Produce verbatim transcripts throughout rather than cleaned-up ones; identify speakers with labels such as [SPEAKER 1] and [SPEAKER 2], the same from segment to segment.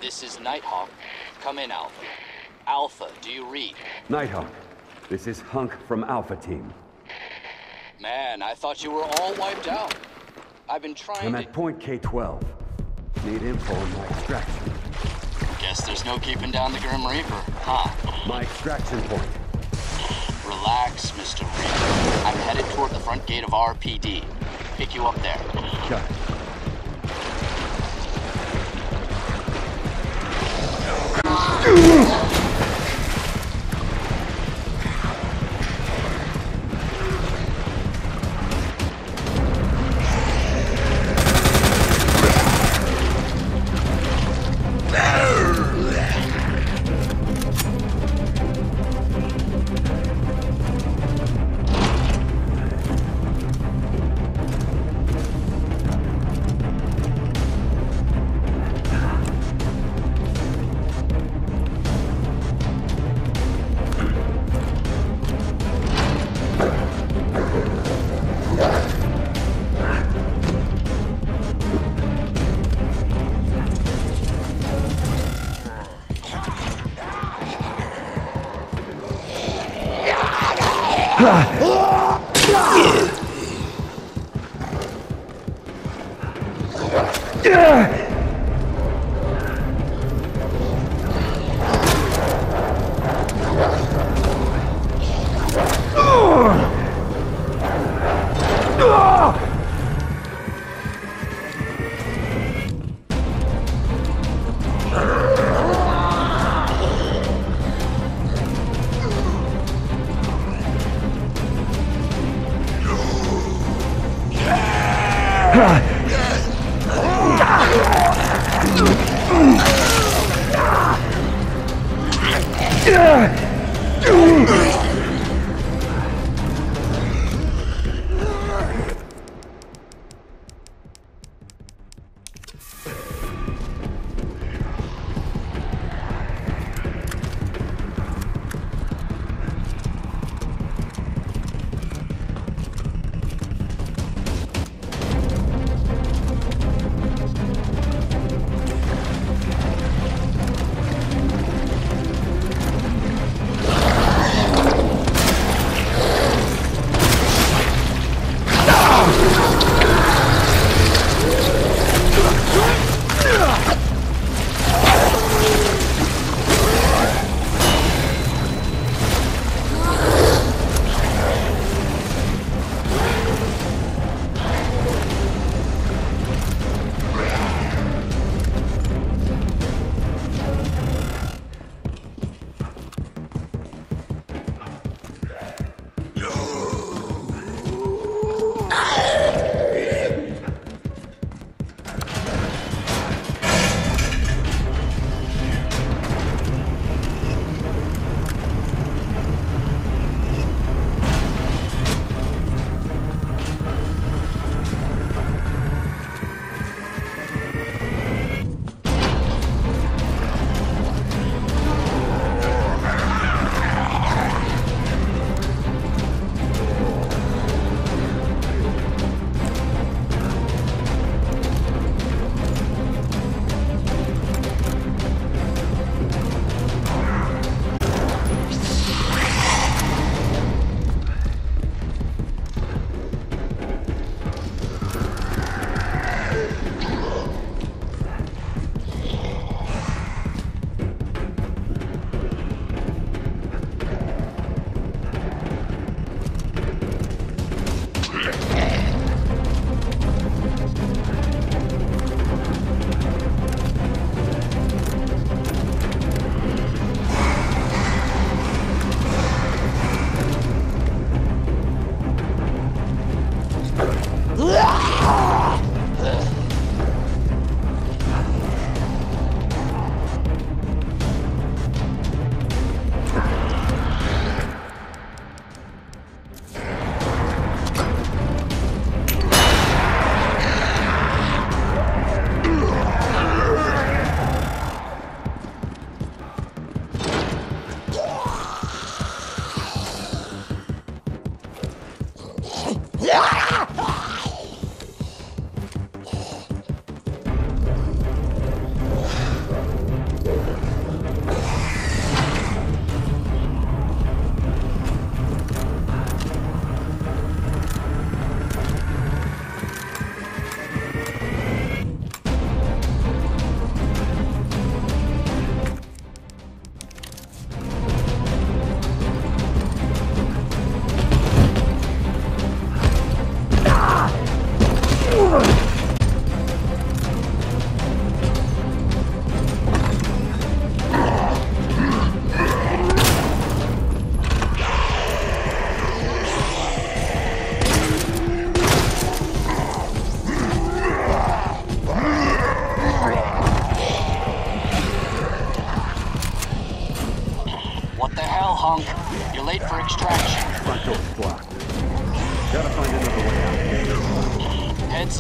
[SPEAKER 1] This is Nighthawk. Come in, Alpha. Alpha, do you read?
[SPEAKER 2] Nighthawk, this is Hunk from Alpha Team.
[SPEAKER 1] Man, I thought you were all wiped out. I've been trying
[SPEAKER 2] I'm
[SPEAKER 1] to...
[SPEAKER 2] at point K twelve. Need info on my extraction.
[SPEAKER 1] Guess there's no keeping down the Grim Reaper, huh?
[SPEAKER 2] My extraction point.
[SPEAKER 1] Relax, Mister Reaper. I'm headed toward the front gate of R P D. Pick you up there.
[SPEAKER 2] Got it.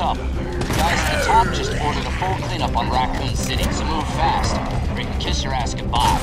[SPEAKER 1] up? Guys at the top just ordered a full cleanup on Raccoon City, so move fast, or you can kiss your ass goodbye.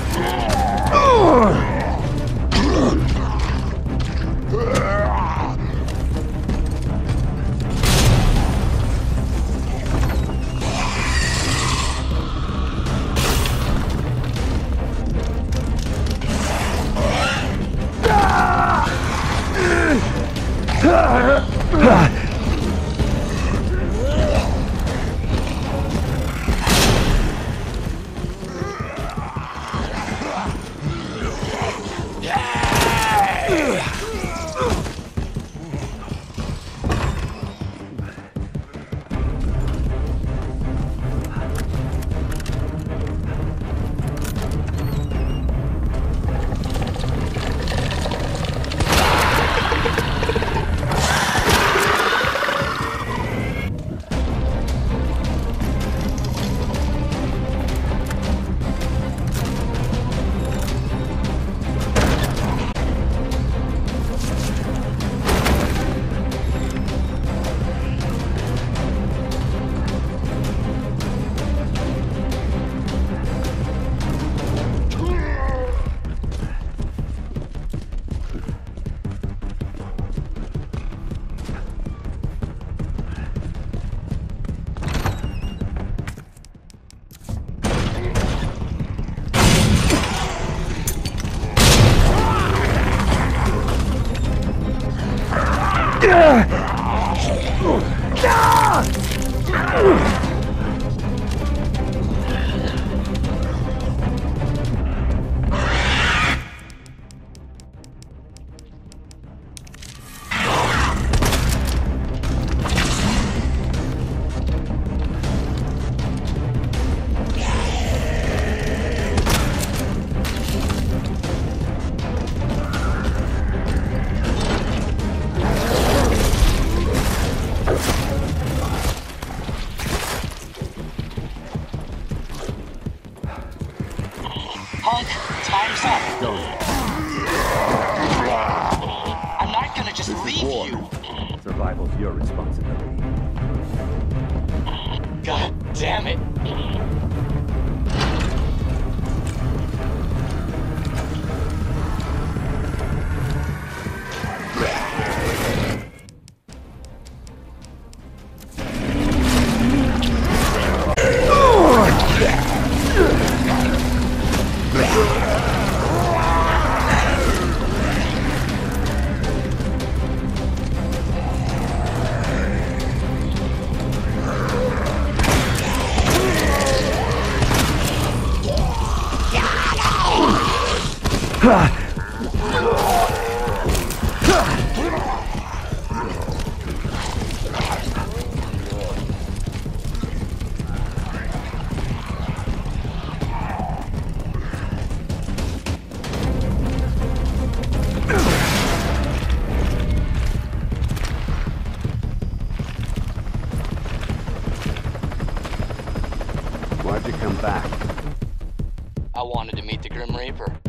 [SPEAKER 1] Hunk, time's up.
[SPEAKER 2] Go.
[SPEAKER 1] I'm not gonna just leave you.
[SPEAKER 2] Survival's your responsibility.
[SPEAKER 1] God damn it.
[SPEAKER 2] Why'd you come back?
[SPEAKER 1] I wanted to meet the Grim Reaper.